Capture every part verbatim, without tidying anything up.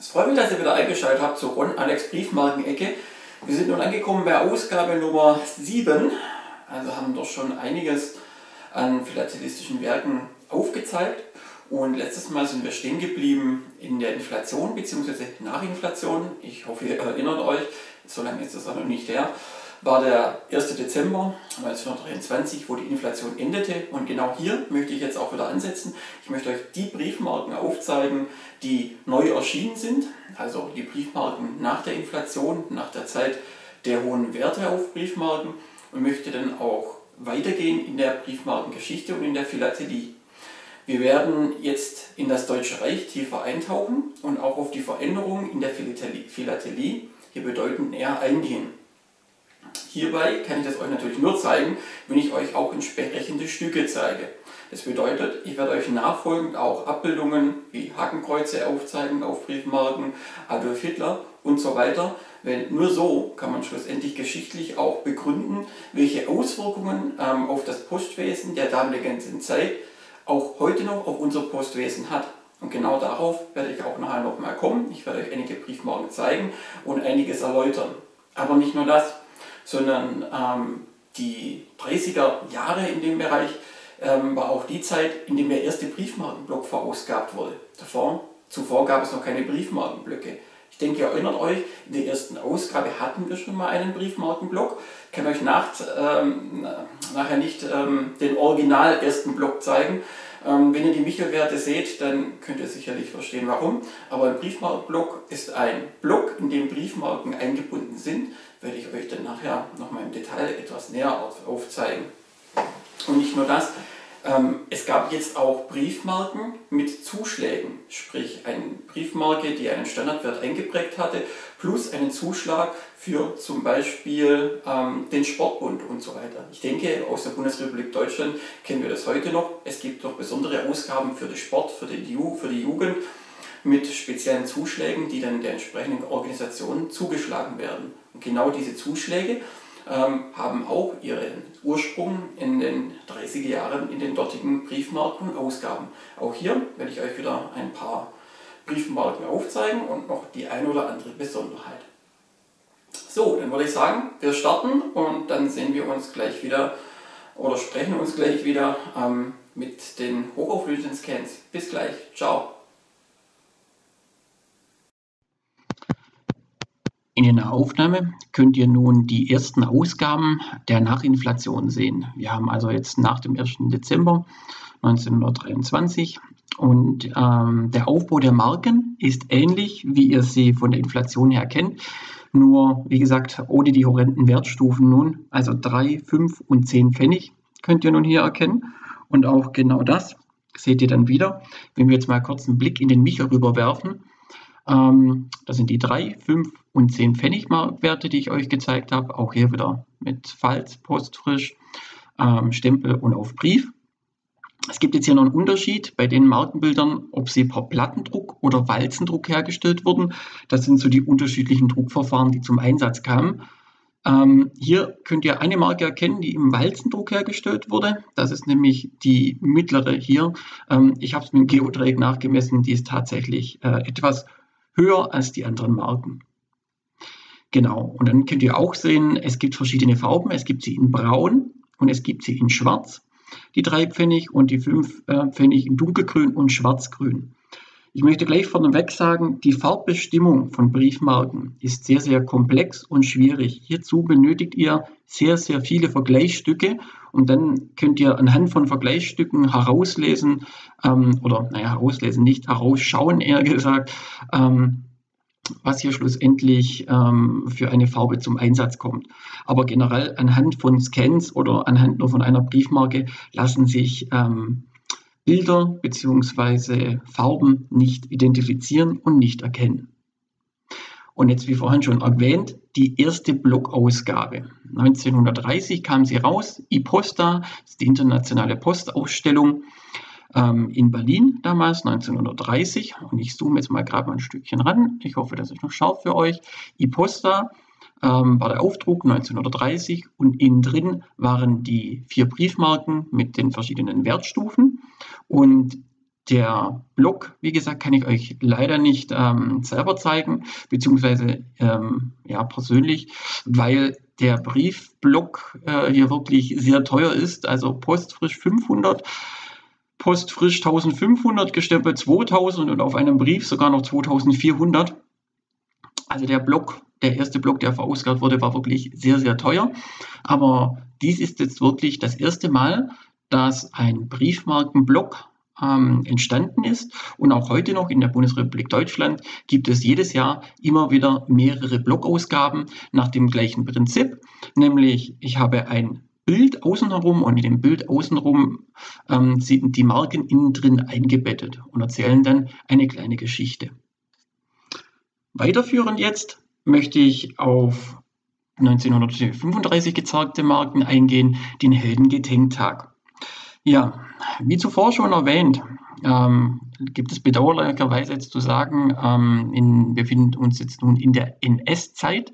Es freut mich, dass ihr wieder eingeschaltet habt zur Ron Alex Briefmarkenecke. Wir sind nun angekommen bei Ausgabe Nummer sieben. Also haben doch schon einiges an philatelistischen Werken aufgezeigt. Und letztes Mal sind wir stehen geblieben in der Inflation bzw. Nachinflation. Ich hoffe, ihr erinnert euch, so lange ist das auch noch nicht her. War der erste Dezember neunzehnhundertdreiundzwanzig, wo die Inflation endete. Und genau hier möchte ich jetzt auch wieder ansetzen. Ich möchte euch die Briefmarken aufzeigen, die neu erschienen sind. Also die Briefmarken nach der Inflation, nach der Zeit der hohen Werte auf Briefmarken. Und möchte dann auch weitergehen in der Briefmarkengeschichte und in der Philatelie. Wir werden jetzt in das Deutsche Reich tiefer eintauchen und auch auf die Veränderungen in der Philatelie hier bedeutend näher eingehen. Hierbei kann ich das euch natürlich nur zeigen, wenn ich euch auch entsprechende Stücke zeige. Das bedeutet, ich werde euch nachfolgend auch Abbildungen wie Hakenkreuze aufzeigen auf Briefmarken, Adolf Hitler und so weiter. Denn nur so kann man schlussendlich geschichtlich auch begründen, welche Auswirkungen ähm, auf das Postwesen der damaligen Zeit auch heute noch auf unser Postwesen hat. Und genau darauf werde ich auch nachher nochmal kommen. Ich werde euch einige Briefmarken zeigen und einiges erläutern. Aber nicht nur das, sondern ähm, die dreißiger Jahre in dem Bereich ähm, war auch die Zeit, in der der erste Briefmarkenblock verausgabt wurde. Davor, zuvor gab es noch keine Briefmarkenblöcke. Ich denke, ihr erinnert euch, in der ersten Ausgabe hatten wir schon mal einen Briefmarkenblock. Ich kann euch nach, ähm, nachher nicht ähm, den original ersten Block zeigen. Ähm, wenn ihr die Michelwerte seht, dann könnt ihr sicherlich verstehen, warum. Aber ein Briefmarkenblock ist ein Block, in dem Briefmarken eingebunden sind. Werde ich euch dann nachher nochmal im Detail etwas näher aufzeigen. Und nicht nur das, ähm, es gab jetzt auch Briefmarken mit Zuschlägen, sprich eine Briefmarke, die einen Standardwert eingeprägt hatte, plus einen Zuschlag für zum Beispiel ähm, den Sportbund und so weiter. Ich denke, aus der Bundesrepublik Deutschland kennen wir das heute noch. Es gibt noch besondere Ausgaben für den Sport, für die, Ju für die Jugend mit speziellen Zuschlägen, die dann der entsprechenden Organisation zugeschlagen werden. Und genau diese Zuschläge ähm, haben auch ihren Ursprung in den dreißiger Jahren in den dortigen Briefmarken und Ausgaben. Auch hier werde ich euch wieder ein paar Briefmarken aufzeigen und noch die eine oder andere Besonderheit. So, dann würde ich sagen, wir starten und dann sehen wir uns gleich wieder oder sprechen uns gleich wieder ähm, mit den hochauflösenden Scans. Bis gleich, ciao! In der Aufnahme könnt ihr nun die ersten Ausgaben der Nachinflation sehen. Wir haben also jetzt nach dem ersten Dezember neunzehnhundertdreiundzwanzig und ähm, der Aufbau der Marken ist ähnlich, wie ihr sie von der Inflation her kennt, nur wie gesagt ohne die horrenden Wertstufen nun, also drei, fünf und zehn Pfennig könnt ihr nun hier erkennen und auch genau das seht ihr dann wieder, wenn wir jetzt mal kurz einen Blick in den Michel rüberwerfen. Ähm, das sind die drei, fünf und zehn Pfennig Markwerte, die ich euch gezeigt habe. Auch hier wieder mit Falz, postfrisch, ähm, Stempel und auf Brief. Es gibt jetzt hier noch einen Unterschied bei den Markenbildern, ob sie per Plattendruck oder Walzendruck hergestellt wurden. Das sind so die unterschiedlichen Druckverfahren, die zum Einsatz kamen. Ähm, hier könnt ihr eine Marke erkennen, die im Walzendruck hergestellt wurde. Das ist nämlich die mittlere hier. Ähm, ich habe es mit dem Geodreieck nachgemessen, die ist tatsächlich äh, etwas höher als die anderen Marken. Genau, und dann könnt ihr auch sehen, es gibt verschiedene Farben. Es gibt sie in Braun und es gibt sie in Schwarz, die drei Pfennig und die fünf äh, Pfennig in Dunkelgrün und Schwarzgrün. Ich möchte gleich vorneweg sagen, die Farbbestimmung von Briefmarken ist sehr, sehr komplex und schwierig. Hierzu benötigt ihr sehr, sehr viele Vergleichsstücke und dann könnt ihr anhand von Vergleichsstücken herauslesen, ähm, oder naja, herauslesen, nicht herausschauen, eher gesagt, ähm, was hier schlussendlich ähm, für eine Farbe zum Einsatz kommt. Aber generell anhand von Scans oder anhand nur von einer Briefmarke lassen sich ähm, Bilder bzw. Farben nicht identifizieren und nicht erkennen. Und jetzt, wie vorhin schon erwähnt, die erste Blockausgabe. neunzehnhundertdreißig kam sie raus, iPosta, das ist die internationale Postausstellung ähm, in Berlin damals, neunzehnhundertdreißig. Und ich zoome jetzt mal gerade mal ein Stückchen ran. Ich hoffe, das ist noch scharf für euch. iPosta ähm, war der Aufdruck neunzehnhundertdreißig und innen drin waren die vier Briefmarken mit den verschiedenen Wertstufen. Und Der Block, wie gesagt, kann ich euch leider nicht ähm, selber zeigen, beziehungsweise ähm, ja, persönlich, weil der Briefblock äh, hier wirklich sehr teuer ist. Also Postfrisch fünfhundert, Postfrisch eintausendfünfhundert, gestempelt zweitausend und auf einem Brief sogar noch zweitausendvierhundert. Also der Block, der erste Block, der verausgabt wurde, war wirklich sehr, sehr teuer. Aber dies ist jetzt wirklich das erste Mal, dass ein Briefmarkenblock ähm, entstanden ist. Und auch heute noch in der Bundesrepublik Deutschland gibt es jedes Jahr immer wieder mehrere Blockausgaben nach dem gleichen Prinzip. Nämlich, ich habe ein Bild außen herum und in dem Bild außenrum ähm, sind die Marken innen drin eingebettet und erzählen dann eine kleine Geschichte. Weiterführend jetzt möchte ich auf neunzehnhundertfünfunddreißig gezeigte Marken eingehen, den Heldengedenktag. Ja, wie zuvor schon erwähnt, ähm, gibt es bedauerlicherweise jetzt zu sagen, ähm, in, wir befinden uns jetzt nun in der N S-Zeit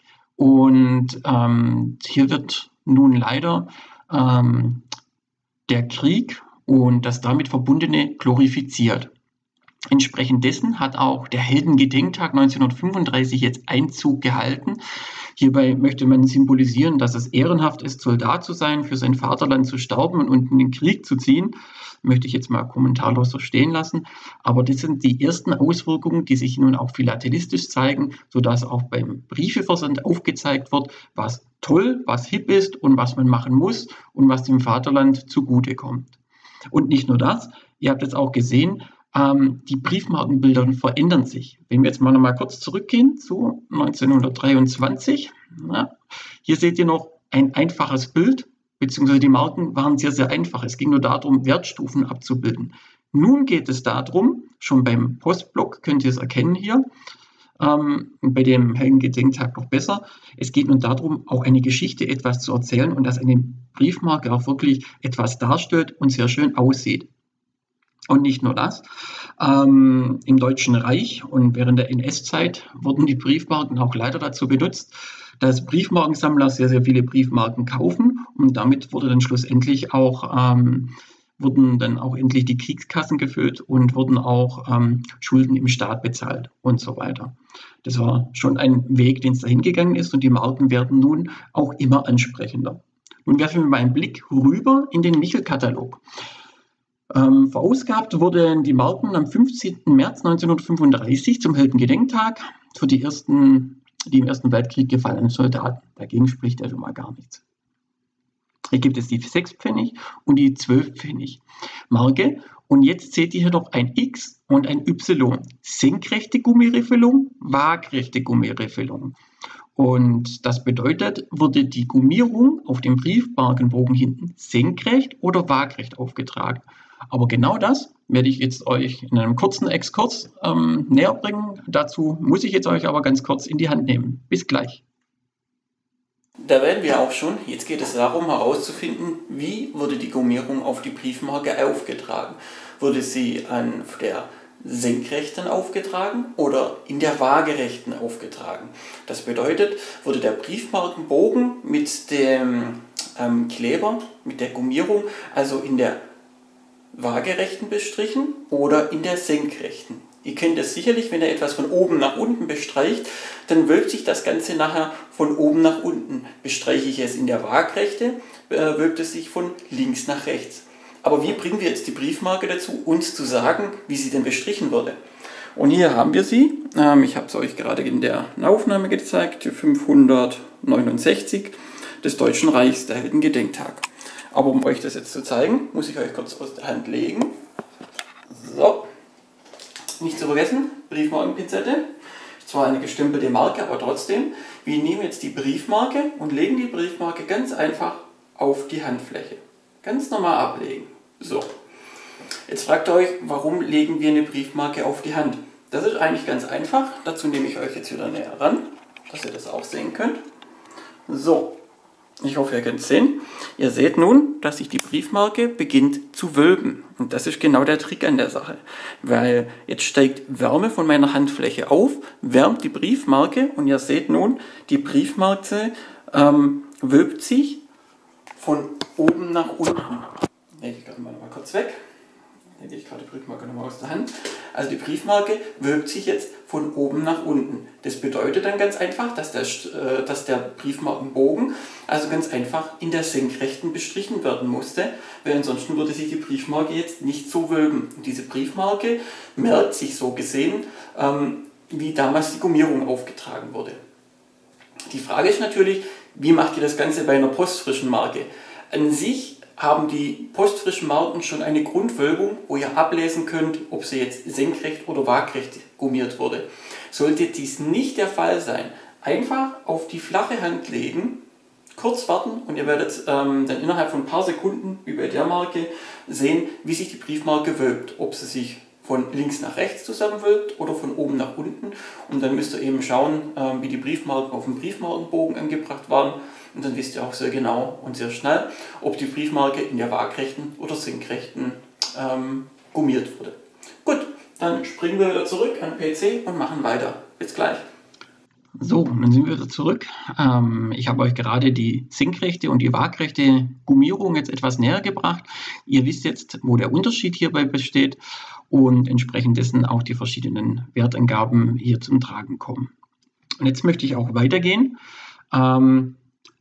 und ähm, hier wird nun leider ähm, der Krieg und das damit verbundene glorifiziert. Entsprechend dessen hat auch der Heldengedenktag neunzehnhundertfünfunddreißig jetzt Einzug gehalten. Hierbei möchte man symbolisieren, dass es ehrenhaft ist, Soldat zu sein, für sein Vaterland zu sterben und in den Krieg zu ziehen. Möchte ich jetzt mal kommentarlos so stehen lassen. Aber das sind die ersten Auswirkungen, die sich nun auch philatelistisch zeigen, sodass auch beim Briefeversand aufgezeigt wird, was toll, was hip ist und was man machen muss und was dem Vaterland zugutekommt. Und nicht nur das, ihr habt jetzt auch gesehen, die Briefmarkenbilder verändern sich. Wenn wir jetzt mal noch mal kurz zurückgehen zu neunzehnhundertdreiundzwanzig, na, hier seht ihr noch ein einfaches Bild, beziehungsweise die Marken waren sehr, sehr einfach. Es ging nur darum, Wertstufen abzubilden. Nun geht es darum, schon beim Postblock könnt ihr es erkennen hier, ähm, bei dem Heldengedenktag noch besser, es geht nun darum, auch eine Geschichte etwas zu erzählen und dass eine Briefmarke auch wirklich etwas darstellt und sehr schön aussieht. Und nicht nur das, ähm, im Deutschen Reich und während der N S-Zeit wurden die Briefmarken auch leider dazu benutzt, dass Briefmarkensammler sehr, sehr viele Briefmarken kaufen und damit wurde dann schlussendlich auch, ähm, wurden dann auch endlich die Kriegskassen gefüllt und wurden auch ähm, Schulden im Staat bezahlt und so weiter. Das war schon ein Weg, den es dahin gegangen ist und die Marken werden nun auch immer ansprechender. Nun werfen wir mal einen Blick rüber in den Michel-Katalog. Ähm, verausgabt wurden die Marken am fünfzehnten März neunzehnhundertfünfunddreißig zum Heldengedenktag für die ersten, die im Ersten Weltkrieg gefallenen Soldaten. Dagegen spricht ja schon mal gar nichts. Hier gibt es die sechs Pfennig und die zwölf Pfennig Marke. Und jetzt seht ihr hier noch ein X und ein Y. Senkrechte Gummiriffelung, waagrechte Gummiriffelung. Und das bedeutet, wurde die Gummierung auf dem Briefmarkenbogen hinten senkrecht oder waagrecht aufgetragen. Aber genau das werde ich jetzt euch in einem kurzen Exkurs ähm, näher bringen. Dazu muss ich jetzt euch aber ganz kurz in die Hand nehmen. Bis gleich. Da werden wir auch schon. Jetzt geht es darum herauszufinden, wie wurde die Gummierung auf die Briefmarke aufgetragen. Wurde sie an der senkrechten aufgetragen oder in der waagerechten aufgetragen. Das bedeutet, wurde der Briefmarkenbogen mit dem ähm, Kleber, mit der Gummierung, also in der waagerechten bestrichen oder in der senkrechten. Ihr kennt es sicherlich, wenn ihr etwas von oben nach unten bestreicht, dann wölbt sich das Ganze nachher von oben nach unten. Bestreiche ich es in der Waagrechte, äh, wölbt es sich von links nach rechts. Aber wie bringen wir jetzt die Briefmarke dazu, uns zu sagen, wie sie denn bestrichen wurde? Und hier haben wir sie. Ähm, ich habe es euch gerade in der Aufnahme gezeigt, fünfhundertneunundsechzig des Deutschen Reichs, der Heldengedenktag. Aber um euch das jetzt zu zeigen, muss ich euch kurz aus der Hand legen. So, nicht zu vergessen, Briefmarkenpinzette. Zwar eine gestempelte Marke, aber trotzdem, wir nehmen jetzt die Briefmarke und legen die Briefmarke ganz einfach auf die Handfläche. Ganz normal ablegen. So, jetzt fragt ihr euch, warum legen wir eine Briefmarke auf die Hand? Das ist eigentlich ganz einfach. Dazu nehme ich euch jetzt wieder näher ran, dass ihr das auch sehen könnt. So, ich hoffe, ihr könnt es sehen. Ihr seht nun, dass sich die Briefmarke beginnt zu wölben. Und das ist genau der Trick an der Sache. Weil jetzt steigt Wärme von meiner Handfläche auf, wärmt die Briefmarke und ihr seht nun, die Briefmarke ähm, wölbt sich von oben nach unten. Ich gehe mal, mal kurz weg. hätte ich gerade die Briefmarke nochmal aus der Hand. Also die Briefmarke wölbt sich jetzt von oben nach unten. Das bedeutet dann ganz einfach, dass der, äh, dass der Briefmarkenbogen also ganz einfach in der Senkrechten bestrichen werden musste, weil ansonsten würde sich die Briefmarke jetzt nicht so wölben. Und diese Briefmarke merkt sich so gesehen, ähm, wie damals die Gummierung aufgetragen wurde. Die Frage ist natürlich, wie macht ihr das Ganze bei einer postfrischen Marke? An sich haben die postfrischen Marken schon eine Grundwölbung, wo ihr ablesen könnt, ob sie jetzt senkrecht oder waagrecht gummiert wurde. Sollte dies nicht der Fall sein, einfach auf die flache Hand legen, kurz warten und ihr werdet ähm, dann innerhalb von ein paar Sekunden, wie bei der Marke, sehen, wie sich die Briefmarke wölbt, ob sie sich von links nach rechts zusammenwölbt oder von oben nach unten. Und dann müsst ihr eben schauen, ähm, wie die Briefmarken auf dem Briefmarkenbogen angebracht waren. Und dann wisst ihr auch sehr genau und sehr schnell, ob die Briefmarke in der waagrechten oder senkrechten ähm, gummiert wurde. Gut, dann springen wir wieder zurück an den P C und machen weiter. Bis gleich. So, dann sind wir wieder zurück. Ähm, ich habe euch gerade die senkrechte und die waagrechte Gummierung jetzt etwas näher gebracht. Ihr wisst jetzt, wo der Unterschied hierbei besteht und entsprechend dessen auch die verschiedenen Wertangaben hier zum Tragen kommen. Und jetzt möchte ich auch weitergehen ähm,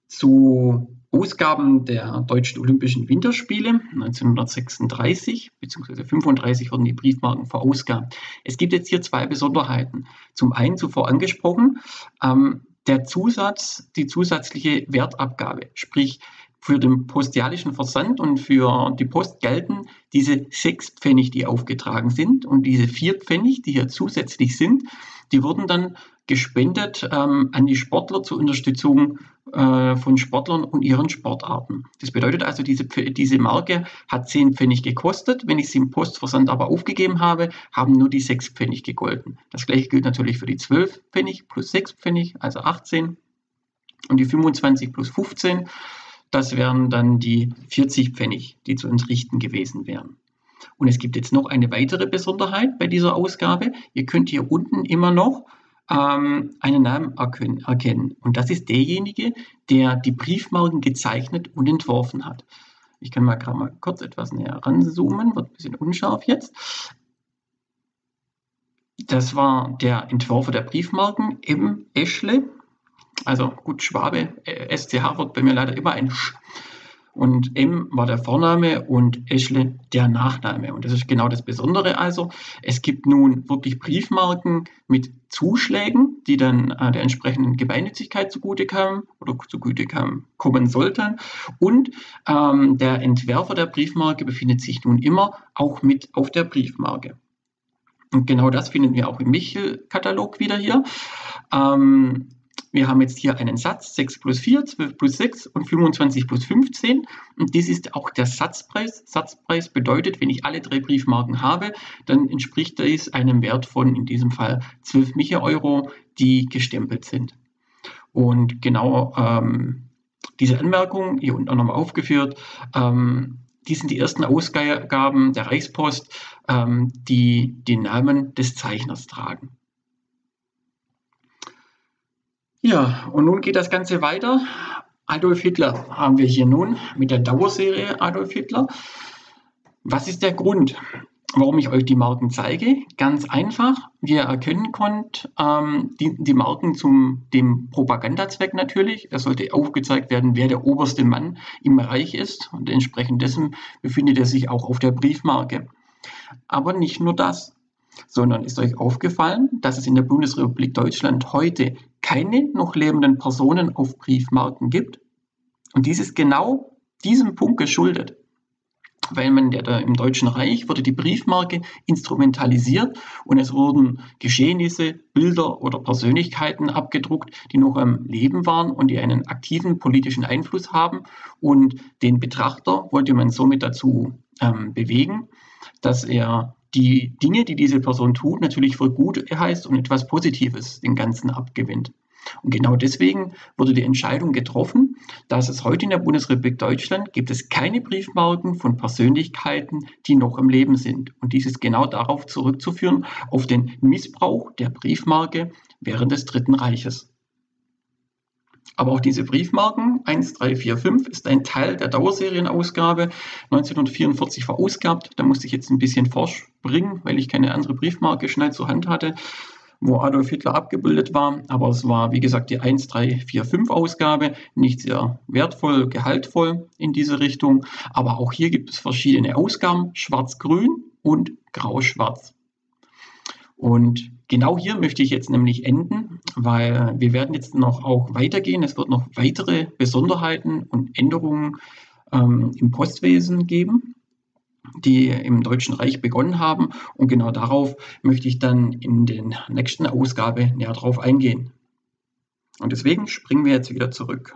zu Ausgaben der Deutschen Olympischen Winterspiele neunzehnhundertsechsunddreißig bzw. fünfunddreißig wurden die Briefmarken verausgabt. Es gibt jetzt hier zwei Besonderheiten. Zum einen zuvor angesprochen, ähm, der Zusatz, die zusätzliche Wertabgabe, sprich für den postialischen Versand und für die Post gelten diese sechs Pfennig, die aufgetragen sind, und diese vier Pfennig, die hier zusätzlich sind, die wurden dann gespendet ähm, an die Sportler zur Unterstützung äh, von Sportlern und ihren Sportarten. Das bedeutet also, diese, diese Marke hat zehn Pfennig gekostet. Wenn ich sie im Postversand aber aufgegeben habe, haben nur die sechs Pfennig gegolten. Das gleiche gilt natürlich für die zwölf Pfennig plus sechs Pfennig, also achtzehn. Und die fünfundzwanzig plus fünfzehn, das wären dann die vierzig Pfennig, die zu entrichten gewesen wären. Und es gibt jetzt noch eine weitere Besonderheit bei dieser Ausgabe. Ihr könnt hier unten immer noch ähm, einen Namen erkennen. Und das ist derjenige, der die Briefmarken gezeichnet und entworfen hat. Ich kann mal gerade mal kurz etwas näher ranzoomen, wird ein bisschen unscharf jetzt. Das war der Entworfer der Briefmarken, M. Eschle. Also gut, Schwabe, S C H wird bei mir leider immer ein Sch. Und M war der Vorname und Eschle der Nachname. Und das ist genau das Besondere also. Es gibt nun wirklich Briefmarken mit Zuschlägen, die dann äh, der entsprechenden Gemeinnützigkeit zugute kamen oder zugute kamen, kommen sollten. Und ähm, der Entwerfer der Briefmarke befindet sich nun immer auch mit auf der Briefmarke. Und genau das finden wir auch im Michel-Katalog wieder hier. Ähm, Wir haben jetzt hier einen Satz, sechs plus vier, zwölf plus sechs und fünfundzwanzig plus fünfzehn. Und dies ist auch der Satzpreis. Satzpreis bedeutet, wenn ich alle drei Briefmarken habe, dann entspricht dies einem Wert von, in diesem Fall, zwölf Miche-Euro, die gestempelt sind. Und genau ähm, diese Anmerkung, hier unten auch nochmal aufgeführt, ähm, die sind die ersten Ausgaben der Reichspost, ähm, die den Namen des Zeichners tragen. Ja, und nun geht das Ganze weiter. Adolf Hitler haben wir hier nun mit der Dauerserie Adolf Hitler. Was ist der Grund, warum ich euch die Marken zeige? Ganz einfach, wie ihr erkennen könnt, ähm, die, die Marken zum dem Propagandazweck natürlich. Es sollte aufgezeigt werden, wer der oberste Mann im Reich ist. Und entsprechend dessen befindet er sich auch auf der Briefmarke. Aber nicht nur das, sondern ist euch aufgefallen, dass es in der Bundesrepublik Deutschland heute keine noch lebenden Personen auf Briefmarken gibt? Und dies ist genau diesem Punkt geschuldet. Weil man der, der im Deutschen Reich wurde die Briefmarke instrumentalisiert und es wurden Geschehnisse, Bilder oder Persönlichkeiten abgedruckt, die noch am Leben waren und die einen aktiven politischen Einfluss haben. Und den Betrachter wollte man somit dazu ähm, bewegen, dass er die Dinge, die diese Person tut, natürlich für gut heißt und etwas Positives den Ganzen abgewinnt. Und genau deswegen wurde die Entscheidung getroffen, dass es heute in der Bundesrepublik Deutschland gibt es keine Briefmarken von Persönlichkeiten, die noch am Leben sind. Und dies ist genau darauf zurückzuführen, auf den Missbrauch der Briefmarke während des Dritten Reiches. Aber auch diese Briefmarken eins, drei, vier, fünf ist ein Teil der Dauerserienausgabe neunzehnhundertvierundvierzig verausgabt. Da musste ich jetzt ein bisschen vorspringen, weil ich keine andere Briefmarke schnell zur Hand hatte, wo Adolf Hitler abgebildet war. Aber es war, wie gesagt, die eins, drei, vier, fünf Ausgabe, nicht sehr wertvoll, gehaltvoll in diese Richtung. Aber auch hier gibt es verschiedene Ausgaben, schwarz-grün und grau-schwarz. Und genau hier möchte ich jetzt nämlich enden, weil wir werden jetzt noch auch weitergehen. Es wird noch weitere Besonderheiten und Änderungen ähm, im Postwesen geben, die im Deutschen Reich begonnen haben. Und genau darauf möchte ich dann in der nächsten Ausgabe näher drauf eingehen. Und deswegen springen wir jetzt wieder zurück.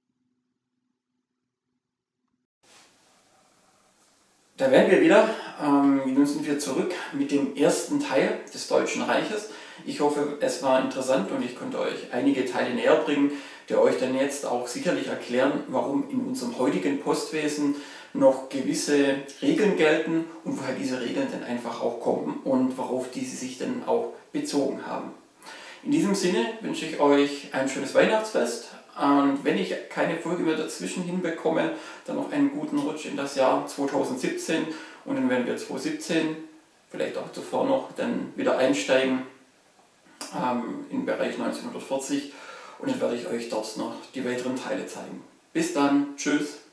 Da wären wir wieder. Ähm, nun sind wir zurück mit dem ersten Teil des Deutschen Reiches. Ich hoffe, es war interessant und ich konnte euch einige Teile näher bringen, die euch dann jetzt auch sicherlich erklären, warum in unserem heutigen Postwesen noch gewisse Regeln gelten und woher diese Regeln dann einfach auch kommen und worauf diese sich dann auch bezogen haben. In diesem Sinne wünsche ich euch ein schönes Weihnachtsfest. Und wenn ich keine Folge mehr dazwischen hinbekomme, dann noch einen guten Rutsch in das Jahr zweitausendsiebzehn und dann werden wir zweitausendsiebzehn, vielleicht auch zuvor noch, dann wieder einsteigen ähm, im Bereich neunzehnhundertvierzig und dann werde ich euch dort noch die weiteren Teile zeigen. Bis dann, tschüss!